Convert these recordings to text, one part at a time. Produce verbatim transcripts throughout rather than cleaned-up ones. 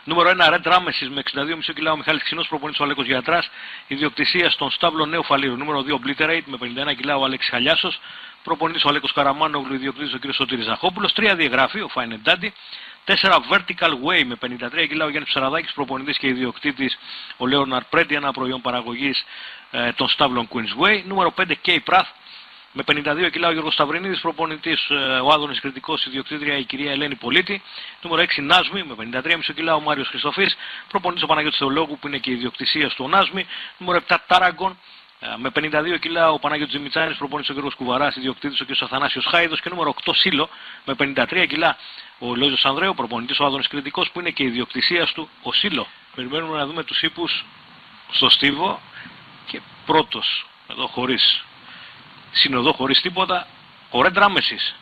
Νούμερο ένα, Red Rameses με εξήντα δύο κόμμα πέντε κιλά ο Μιχάλης Ξινός, προπονητής ο Αλέκος Γιατράς, ιδιοκτησία στον Στάβλο Νέου Φαλήρου. Νούμερο δύο, Obliterate με πενήντα ένα κιλά ο Αλέξης Χαλιάσος, προπονητής ο Αλέκος Καραμάνογλου, ιδιοκτήτης ο κ. Σωτήρης Ζαχόπουλος. τρία, Διαγραφή ο Fine Daddy. τέσσερα, Vertical Way με πενήντα τρία κιλά ο Γιάννης Ψαραδάκης, προπονητής και ιδιοκτήτης ο Λέοναρ Πρέντι, ένα προϊόν παραγωγής ε, των Στάβλων Queens Way. Νούμερο πέντε, K-Prath με πενήντα δύο κιλά ο Γιώργος Σταυρινίδης, προπονητής ε, ο Άδωνης Κρητικός, ιδιοκτήτρια η κυρία Ελένη Πολίτη. Νούμερο έξι, Νάσμι με πενήντα τρία κόμμα πέντε κιλά ο Μάριος Χριστοφής, προπονητής ο Παναγιώτης Θεολόγου που είναι και ιδιοκτησία του Νάσμι. Νούμερο επτά, Τάραγκον με πενήντα δύο κιλά ο Παναγιώτης Τζιμιτσάνης, προπονητής ο Γιώργος Κουβαράς, ιδιοκτήτης ο κ. Αθανάσιος Χάιδος. Και νούμερο οκτώ, Σίλο με πενήντα τρία κιλά ο Λόιζος Ανδρέου, προπονητής ο Άδωνης Κρητικός που είναι και ιδιοκτησία του ο Σίλο. Περιμένουμε να δούμε τους ύπους στο στίβο και πρώτος εδώ χωρίς συνοδό, χωρίς τίποτα, ο Red Rameses.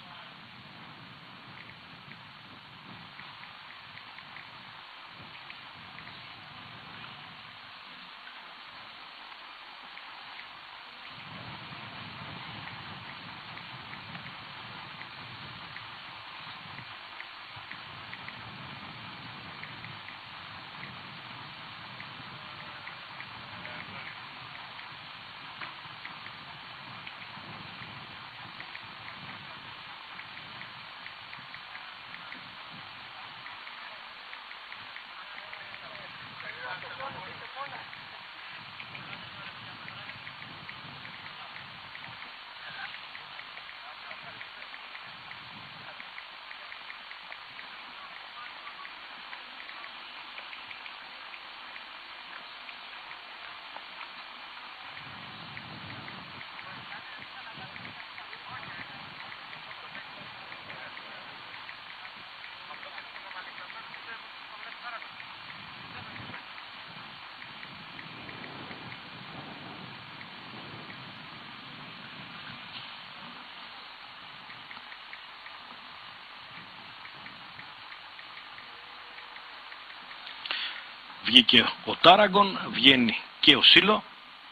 Βγήκε ο Τάραγκον, βγαίνει και ο Σίλο.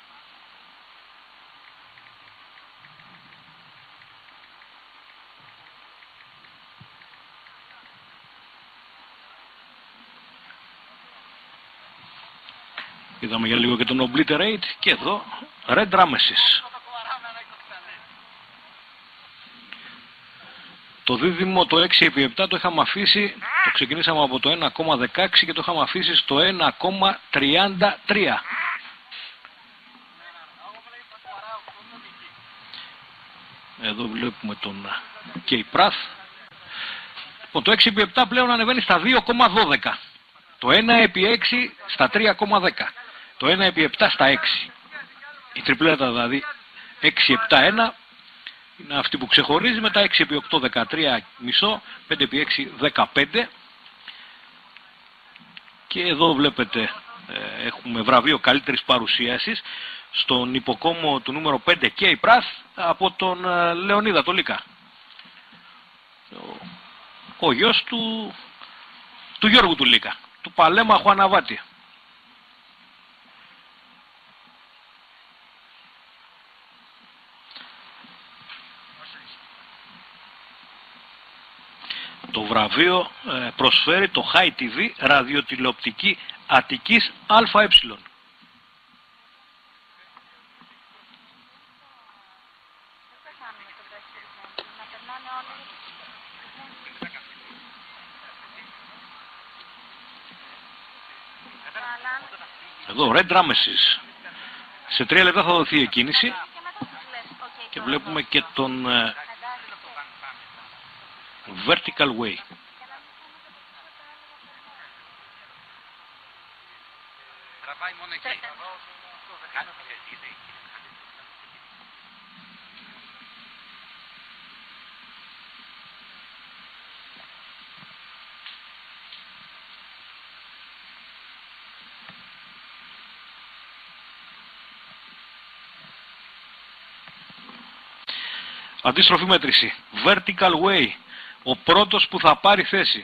Είδαμε για λίγο και τον Obliterate και εδώ Red Rameses. Το δίδυμο το έξι επί επτά το είχαμε αφήσει, το ξεκινήσαμε από το ένα κόμμα δεκαέξι και το είχαμε αφήσει στο ένα κόμμα τριάντα τρία. Εδώ βλέπουμε τον K-Prath. Λοιπόν, το έξι επί επτά πλέον ανεβαίνει στα δύο κόμμα δώδεκα. Το ένα επί έξι στα τρία κόμμα δέκα. Το ένα επί επτά στα έξι. Η τριπλέτα δηλαδή έξι επτά ένα. Είναι αυτή που ξεχωρίζει, μετά έξι επί οκτώ δεκατρία κόμμα πέντε, πέντε επί έξι δεκαπέντε. Και εδώ βλέπετε ε, έχουμε βραβείο καλύτερης παρουσίασης στον υποκόμμο του νούμερο πέντε K-Prath από τον ε, Λεωνίδα το Λίκα. Ο, ο γιος του, του Γιώργου του Λίκα, του παλέμαχου Αναβάτη. Το βραβείο ε, προσφέρει το High τι βι ραδιοτηλεοπτική Αττικής ΑΕ. Εδώ Red Rameses. Σε τρία λεπτά θα δοθεί η κίνηση και βλέπουμε και τον ε, Vertical Way. Αντίστροφη μέτρηση. Vertical Way. Ο πρώτος που θα πάρει θέση.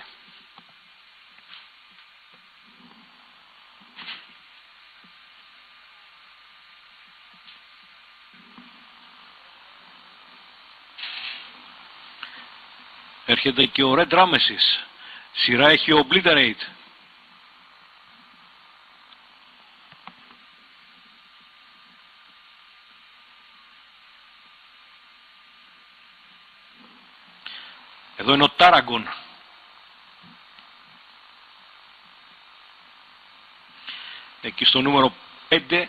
Έρχεται και ο Red Rameses. Σειρά έχει ο Obliterate. Εδώ είναι ο Τάραγκον. Εκεί στο νούμερο πέντε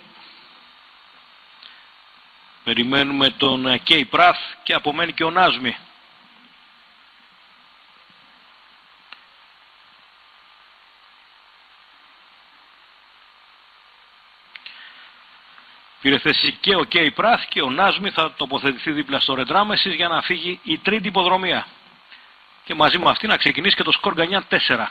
περιμένουμε τον Κέι Πράθ και απομένει και ο Νάσμι. Πήρε θέση και ο Κέι Πράθ και ο Νάσμι θα τοποθετηθεί δίπλα στο Ρεντράμεσης για να φύγει η τρίτη υποδρομία. Και μαζί με αυτή να ξεκινήσει και το σκορ Γκανιάν τέσσερα.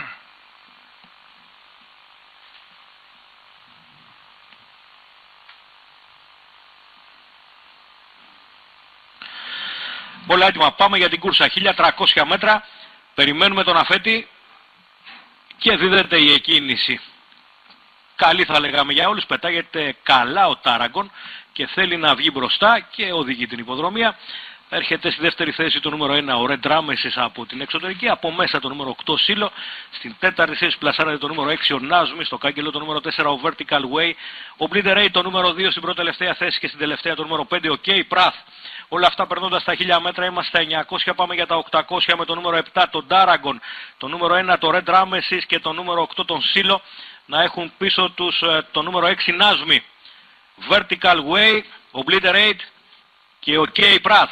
Όλα έτοιμα, πάμε για την κούρσα, χίλια τριακόσια μέτρα, περιμένουμε τον αφέτη και δίδεται η εκκίνηση. Καλή θα λέγαμε για όλους, πετάγεται καλά ο Τάραγκον και θέλει να βγει μπροστά και οδηγεί την υποδρομία. Έρχεται στη δεύτερη θέση το νούμερο ένα ο Red Rameses από την εξωτερική, από μέσα το νούμερο οκτώ Σίλο, στην τέταρτη θέση πλασάρεται το νούμερο έξι ο Νάσμι, στο κάγκελο το νούμερο τέσσερα ο Vertical Way, ο Obliterate το νούμερο δύο στην πρώτη τελευταία θέση και στην τελευταία το νούμερο πέντε ο Κέι Πράθ. Όλα αυτά περνώντας τα χίλια μέτρα, είμαστε στα εννιακόσια, πάμε για τα οκτακόσια με το νούμερο επτά τον Τάραγκον, το νούμερο ένα το Red Rameses και το νούμερο οκτώ τον Σίλο να έχουν πίσω τους το νούμερο έξι Νάσμι, Vertical Way, Obliterate και ο Κέι Πράθ.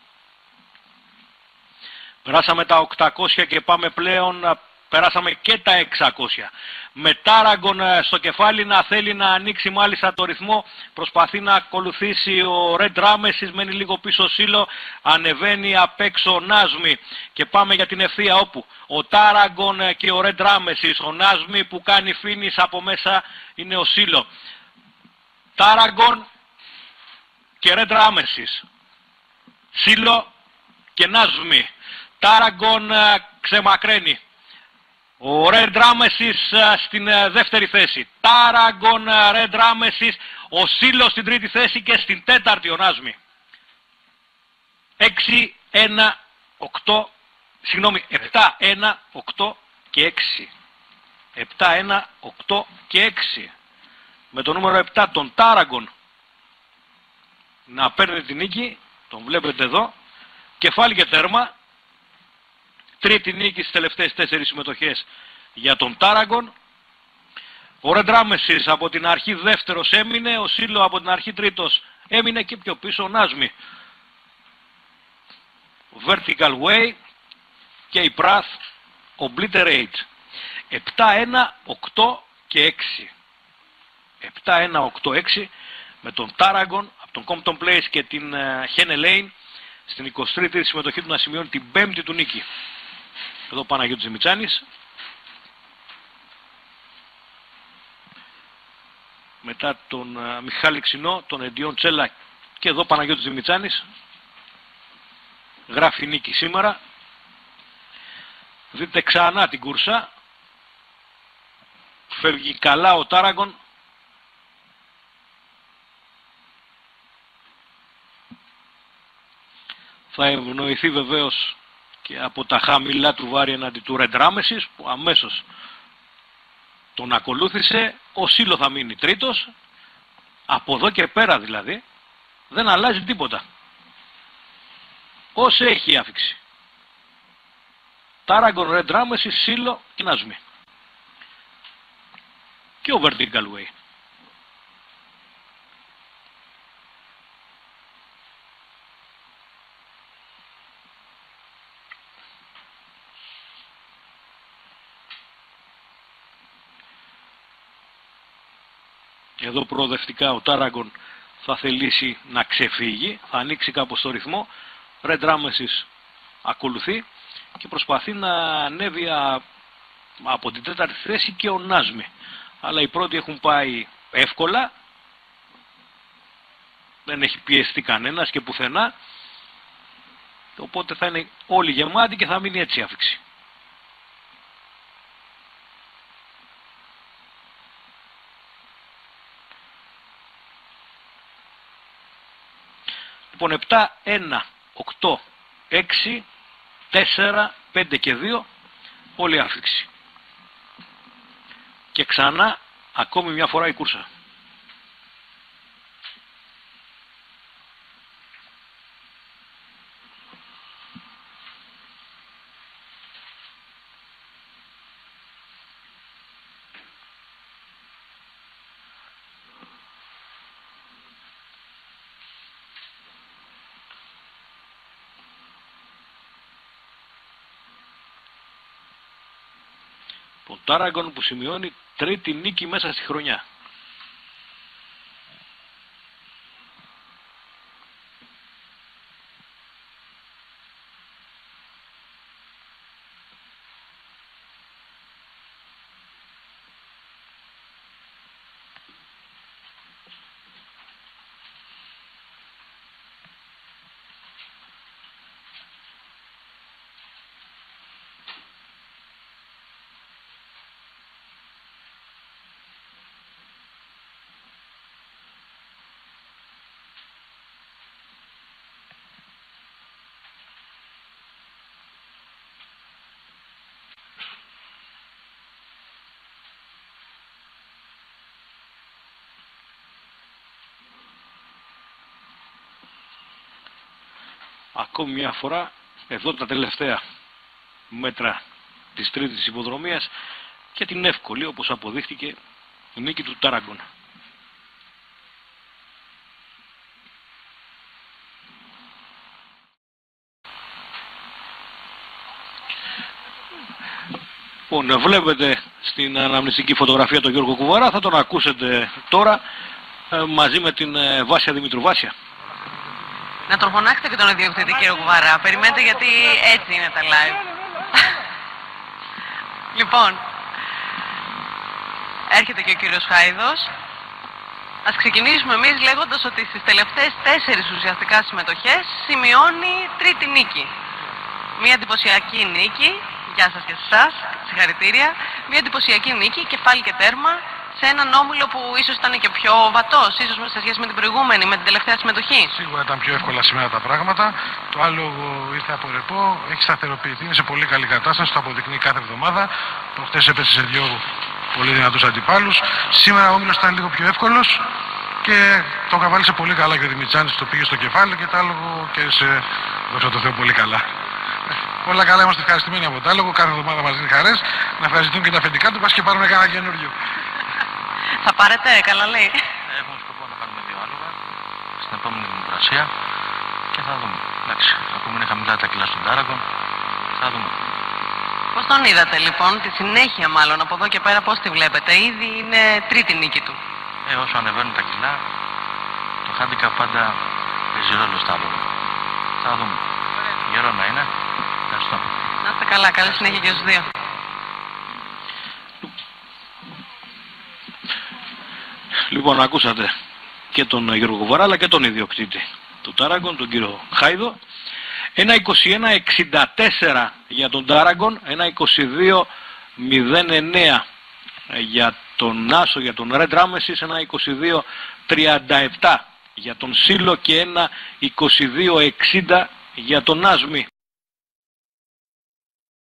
Περάσαμε τα οκτακόσια και πάμε πλέον, περάσαμε και τα εξακόσια. Με Τάραγκον στο κεφάλι να θέλει να ανοίξει μάλιστα το ρυθμό, προσπαθεί να ακολουθήσει ο Red Rameses, μένει λίγο πίσω Σίλο, ανεβαίνει απ' έξω Νάσμι και πάμε για την ευθεία όπου ο Τάραγκον και ο Red Rameses, ο Νάσμι που κάνει finish από μέσα είναι ο Σίλο. Τάραγκον και Red Rameses, Σίλο και Νάσμι. Τάραγκον ξεμακραίνει. Ο Red Rameses στην δεύτερη θέση. Τάραγκον, Red Rameses, ο Σίλο στην τρίτη θέση και στην τέταρτη ο Νάσμι. έξι, ένα, οκτώ, συγγνώμη, επτά, ένα, οκτώ και έξι. επτά, ένα, οκτώ και έξι. Με το νούμερο επτά τον Τάραγκον να παίρνει την νίκη, τον βλέπετε εδώ, κεφάλι και τέρμα. Τρίτη νίκη στις τελευταίες τέσσερις συμμετοχές για τον Τάραγκον. Ο Red Rameses από την αρχή δεύτερος έμεινε, ο Σίλο από την αρχή τρίτος έμεινε και πιο πίσω ο Νάσμι. Vertical Way και η Πράθ Obliterate. επτά, ένα, οκτώ και έξι. επτά, ένα, οκτώ, έξι με τον Τάραγκον από τον Compton Place και την Henne Lane στην εικοστή τρίτη συμμετοχή του να σημειώνει την πέμπτη του νίκη. Εδώ Παναγιώτης Δημητσάνης. Μετά τον uh, Μιχάλη Ξινό, τον Εντιόν Τσέλα και εδώ Παναγιώτης Δημητσάνης. Γράφει νίκη σήμερα. Δείτε ξανά την κούρσα. Φεύγει καλά ο Τάραγκον. Θα ευνοηθεί βεβαίως και από τα χαμηλά του βάρη εναντί του Red Rameses που αμέσως τον ακολούθησε. Ο Σίλο θα μείνει τρίτος. Από εδώ και πέρα δηλαδή δεν αλλάζει τίποτα. Όσο έχει η άφηξη. Τάραγκον, Red Rameses, Σίλο και Νάσμι. Και ο Vertical Way. Εδώ προοδευτικά ο Τάραγκον θα θελήσει να ξεφύγει, θα ανοίξει κάπως το ρυθμό. Red Rameses ακολουθεί και προσπαθεί να ανέβει από την τέταρτη θέση και ο Νάσμι. Αλλά οι πρώτοι έχουν πάει εύκολα, δεν έχει πιεστεί κανένας και πουθενά, οπότε θα είναι όλοι γεμάτοι και θα μείνει έτσι η άφηξη. Λοιπόν, επτά, ένα, οκτώ, έξι, τέσσερα, πέντε και δύο, όλη άφηξη. Και ξανά, ακόμη μια φορά η κούρσα. Ο Τάραγκον που σημειώνει τρίτη νίκη μέσα στη χρονιά. Ακόμη μια φορά, εδώ τα τελευταία μέτρα της τρίτης υποδρομίας και την εύκολη, όπως αποδείχτηκε, η νίκη του Τάραγκον. Λοιπόν, βλέπετε στην αναμνηστική φωτογραφία τον Γιώργο Κουβαρά, θα τον ακούσετε τώρα ε, μαζί με την ε, Βάσια Δημήτρου. Βάσια. Να τον φωνάξετε και τον ιδιοκτήτη, κύριο Κουβαρά. Περιμένετε, γιατί έτσι είναι τα live. Λοιπόν, έρχεται και ο κύριος Χάιδος. Ας ξεκινήσουμε εμείς λέγοντας ότι στις τελευταίες τέσσερις ουσιαστικά συμμετοχές σημειώνει τρίτη νίκη. Μια εντυπωσιακή νίκη, γεια σας και σε εσάς, συγχαρητήρια. Μια εντυπωσιακή νίκη, κεφάλι και τέρμα, σε έναν όμιλο που ίσως ήταν και πιο βατός, ίσως σε σχέση με την προηγούμενη, με την τελευταία συμμετοχή. Σίγουρα ήταν πιο εύκολα σήμερα τα πράγματα. Το άλλο ήρθε από ρεπό, έχει σταθεροποιηθεί, είναι σε πολύ καλή κατάσταση, το αποδεικνύει κάθε εβδομάδα. Προχτές έπεσε σε δύο πολύ δυνατούς αντιπάλους. Σήμερα ο όμιλος ήταν λίγο πιο εύκολος και το καβάλισε πολύ καλά και ο Δημητσάνης το πήγε στο κεφάλι και το άλογο και σε, δόξα τω Θεώ, πολύ καλά. Όλα καλά, είμαστε ευχαριστημένοι από το άλογο, κάθε εβδομάδα μας δίνει χαρές. Να ευχαριστούν και τα αφεντικά του, πας και πάρουμε κανένα καινούριο. Θα πάρετε, καλά λέει. Έχουμε σκοπό να πάρουμε δύο άλογα στην επόμενη δημοκρασία και θα δούμε. Εντάξει, ακόμα είναι χαμηλά τα κιλά στον Τάραγκον, θα δούμε. Πώς τον είδατε λοιπόν, τη συνέχεια μάλλον, από εδώ και πέρα πώς τη βλέπετε, ήδη είναι τρίτη νίκη του. Ε, όσο ανεβαίνουν τα κιλά, το handicap πάντα παίζει ρόλο στα άλογα. Θα δούμε. Γερό να είναι. Ευχαριστώ. Να είστε καλά, καλή συνέχεια και στους δύο. Λοιπόν, ακούσατε και τον Γιώργο Κουβαρά αλλά και τον ιδιοκτήτη του Τάραγκον, τον κύριο Χάιδο. Ένα είκοσι ένα εξήντα τέσσερα για τον Τάραγκον, ένα είκοσι δύο μηδέν εννέα για τον Άσο, για τον Red Ramesis, ένα είκοσι δύο τριάντα επτά για τον Σίλο και ένα είκοσι δύο εξήντα για τον Άσμι.